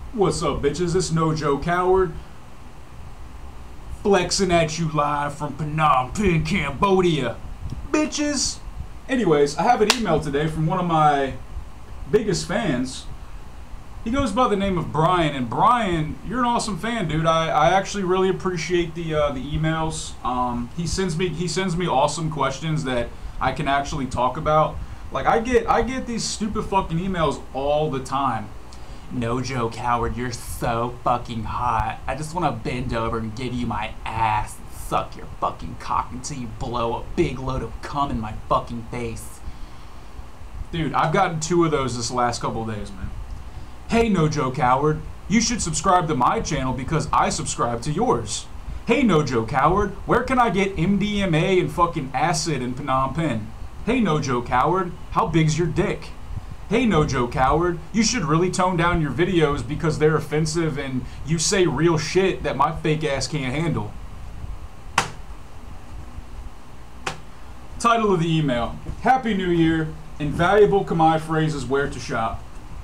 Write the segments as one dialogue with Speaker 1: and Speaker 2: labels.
Speaker 1: What's up, bitches? It's No Joe Coward, flexing at you live from Phnom Penh, Cambodia. Bitches! Anyways, I have an email today from one of my biggest fans. He goes by the name of Brian, and Brian, you're an awesome fan, dude. I actually really appreciate the emails. He sends me awesome questions that I can actually talk about. Like I get these stupid fucking emails all the time. No Joe Coward, you're so fucking hot. I just want to bend over and give you my ass and suck your fucking cock until you blow a big load of cum in my fucking face. Dude, I've gotten 2 of those this last couple of days, man. Hey, No Joe Coward, you should subscribe to my channel because I subscribe to yours. Hey, No Joe Coward, where can I get MDMA and fucking acid in Phnom Penh? Hey, No Joe Coward, how big's your dick? Hey, No Joe Coward, you should really tone down your videos because they're offensive and you say real shit that my fake ass can't handle. Title of the email: Happy New Year, invaluable Khmer phrases where to shop.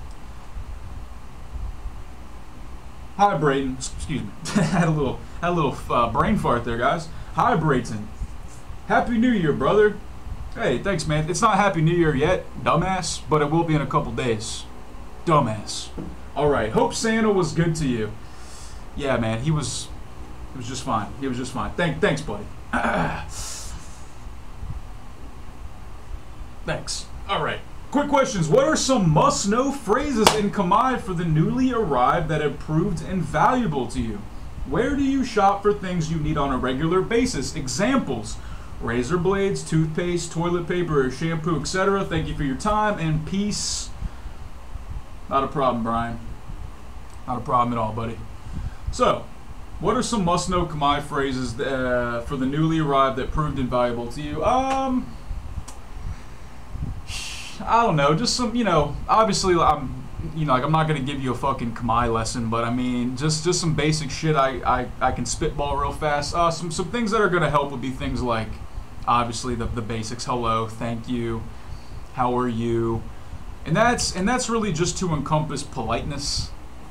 Speaker 1: Hi, Brayton. Excuse me. had a little brain fart there, guys. Hi, Brayton. Happy New Year, brother. Hey, thanks, man. It's not Happy New Year yet, dumbass, but it will be in a couple days. Dumbass. All right. Hope Santa was good to you. Yeah, man. He was just fine. He was just fine. Thanks, buddy. Thanks. All right. Quick questions. What are some must-know phrases in Khmer for the newly arrived that have proved invaluable to you? Where do you shop for things you need on a regular basis? Examples: razor blades, toothpaste, toilet paper, shampoo, etc. Thank you for your time and peace. Not a problem, Brian. Not a problem at all, buddy. So, what are some must-know Khmer phrases for the newly arrived that proved invaluable to you? I don't know, just some, obviously I'm not gonna give you a fucking Khmer lesson, but I mean, just some basic shit I can spitball real fast. Some things that are gonna help would be things like, obviously the basics: hello, thank you, how are you, and that's really just to encompass politeness.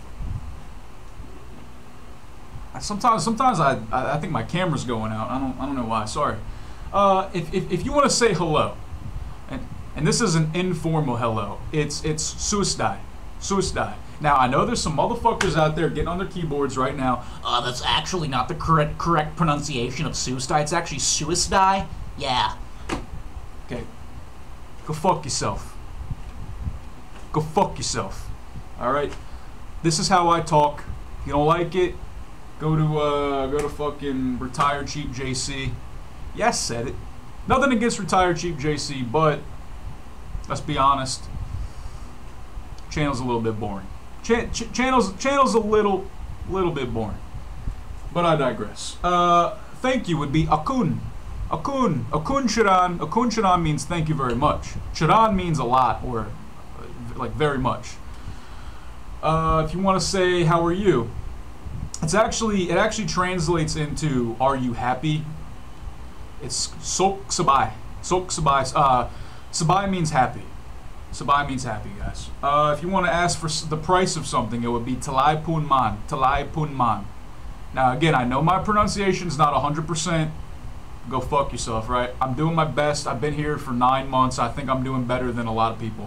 Speaker 1: Sometimes I think my camera's going out. I don't know why. Sorry. If you want to say hello, and this is an informal hello, it's suicide. Now, I know there's some motherfuckers out there getting on their keyboards right now. That's actually not the correct pronunciation of suicide. It's actually suicide. Yeah. Okay. Go fuck yourself. Go fuck yourself. All right. This is how I talk. If you don't like it, go to fucking Retired Cheap JC. Yeah, I said it. Nothing against Retired Cheap JC, but let's be honest. Channel's a little bit boring. Channel's a little bit boring. But I digress. Thank you would be akun. Akun Charan. Akun Charan means thank you very much. Charan means a lot, or like very much. If you want to say how are you, it actually translates into are you happy? It's sok sabai. Sok sabai. Sabai means happy. Sabai means happy, guys. If you want to ask for the price of something, it would be talai pun man. Talai pun man. Now, again, I know my pronunciation's not 100%. Go fuck yourself, right? I'm doing my best. I've been here for 9 months. I think I'm doing better than a lot of people.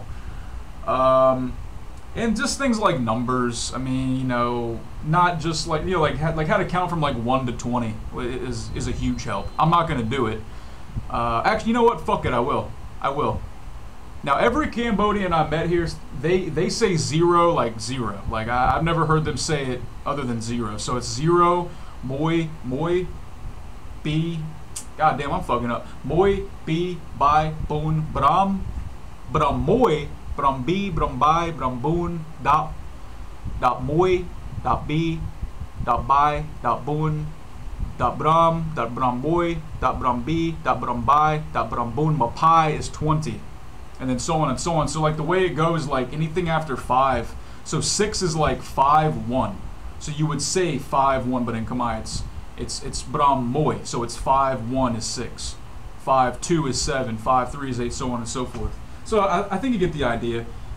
Speaker 1: And just things like numbers. I mean, not just like, like how to count from like 1 to 20 is a huge help. I'm not gonna do it. Actually, you know what? Fuck it. I will. Now, every Cambodian I met here, they say 0 like 0. Like I've never heard them say it other than 0. So it's 0, moi, bi. God damn, I'm fucking up. Moi, bi, bai, boon, bram, moi, bram bi, bram bai, bram boon, dap moi, dap bi, dap bai, dap boon, dap bram moi, dap bram bi, dap bram bai, dap bram boon. Mapai is 20. And then so on and so on. So like the way it goes, like anything after 5. So 6 is like 5-1. So you would say 5-1, but in Khmer it's Bram Moi. So it's 5-1 is 6. 5-2 is 7. 5-3 is 8, so on and so forth. So I think you get the idea.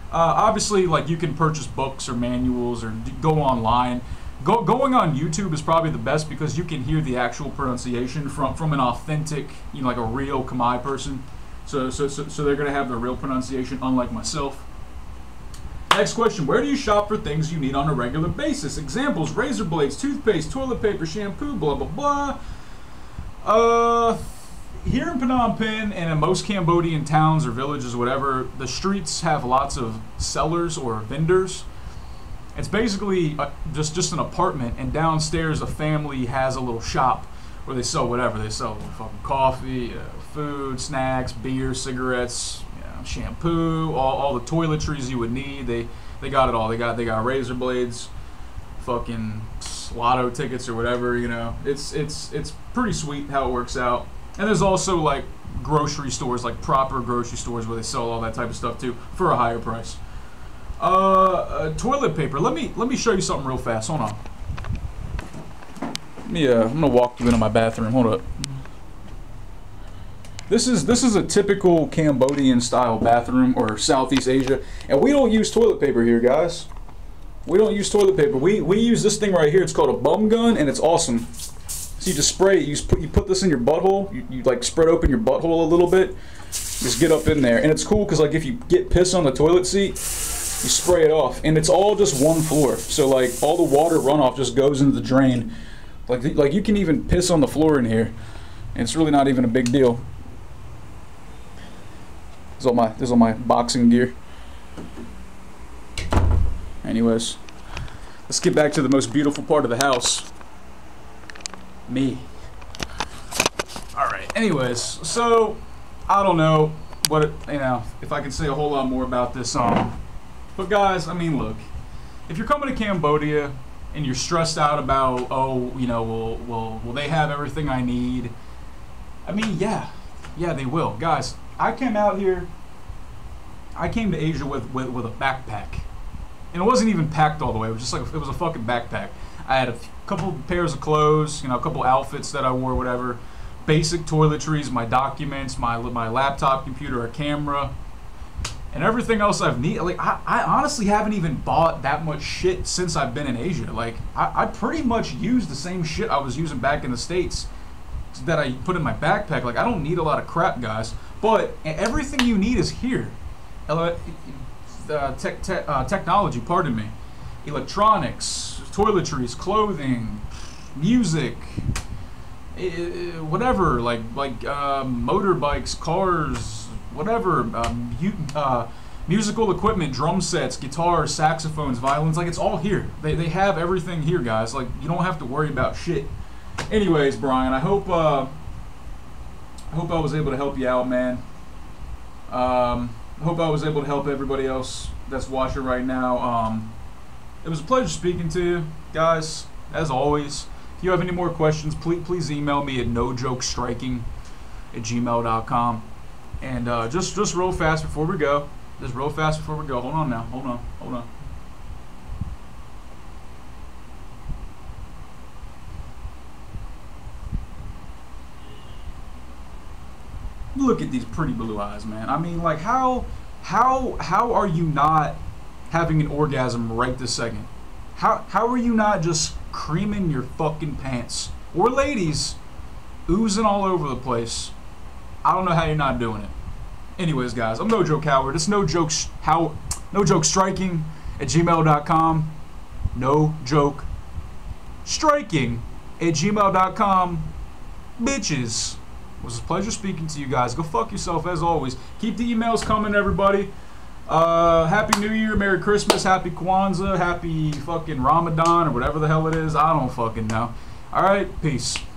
Speaker 1: Obviously, like you can purchase books or manuals or go online. Going on YouTube is probably the best because you can hear the actual pronunciation from an authentic, you know, like a real Khmer person. So they're gonna have the real pronunciation, unlike myself. Next question: where do you shop for things you need on a regular basis? Examples: razor blades, toothpaste, toilet paper, shampoo, blah blah blah. Here in Phnom Penh and in most Cambodian towns or villages or whatever, the streets have lots of sellers or vendors. It's basically just an apartment, and downstairs a family has a little shop where they sell whatever. They sell fucking coffee, food, snacks, beer, cigarettes, you know, shampoo, all the toiletries you would need. They got it all. They got razor blades, fucking lotto tickets or whatever. You know, it's pretty sweet how it works out. And there's also like grocery stores, like proper grocery stores where they sell all that type of stuff too for a higher price. Toilet paper. Let me show you something real fast. Hold on. I'm gonna walk you into my bathroom. Hold up. This is a typical Cambodian style bathroom or Southeast Asia, and we don't use toilet paper here, guys. We don't use toilet paper. We use this thing right here. It's called a bum gun, and it's awesome. So you just spray it. You put this in your butthole. You like spread open your butthole a little bit. Just get up in there, and it's cool because like if you get piss on the toilet seat, you spray it off, and it's all just one floor. So like all the water runoff just goes into the drain. Like you can even piss on the floor in here, and it's really not even a big deal. This is all my boxing gear. Anyways, let's get back to the most beautiful part of the house. Me. Alright, anyways, so I don't know if I can say a whole lot more about this but guys, I mean, look, if you're coming to Cambodia and you're stressed out about, oh, you know, will they have everything I need? I mean, yeah, they will. Guys, I came to Asia with a backpack. And it wasn't even packed all the way. It was just like it was a fucking backpack. I had a couple pairs of clothes, you know, a couple outfits that I wore, whatever. Basic toiletries, my documents, my laptop, computer, a camera, and everything else I've needed. Like I honestly haven't even bought that much shit since I've been in Asia. Like I pretty much use the same shit I was using back in the States that I put in my backpack. Like I don't need a lot of crap, guys. But everything you need is here. Technology, pardon me, electronics, toiletries, clothing, music, whatever, like motorbikes, cars, whatever, musical equipment, drum sets, guitars, saxophones, violins, like it's all here. They have everything here, guys. Like you don't have to worry about shit. Anyways, Brian, I hope I was able to help you out, man. I hope I was able to help everybody else that's watching right now. It was a pleasure speaking to you, guys. As always, if you have any more questions, please email me at nojokestriking@gmail.com. And just real fast before we go. Hold on now. Hold on. Look at these pretty blue eyes, man. I mean, like, how are you not having an orgasm right this second? How are you not just creaming your fucking pants? Or ladies, oozing all over the place. I don't know how you're not doing it. Anyways, guys, I'm No Joke Howard. It's No Joke Striking@gmail.com. No Joke Striking@gmail.com. Bitches. It was a pleasure speaking to you guys. Go fuck yourself as always. Keep the emails coming, everybody. Happy New Year, Merry Christmas, Happy Kwanzaa, Happy fucking Ramadan, or whatever the hell it is. I don't fucking know. Alright, peace.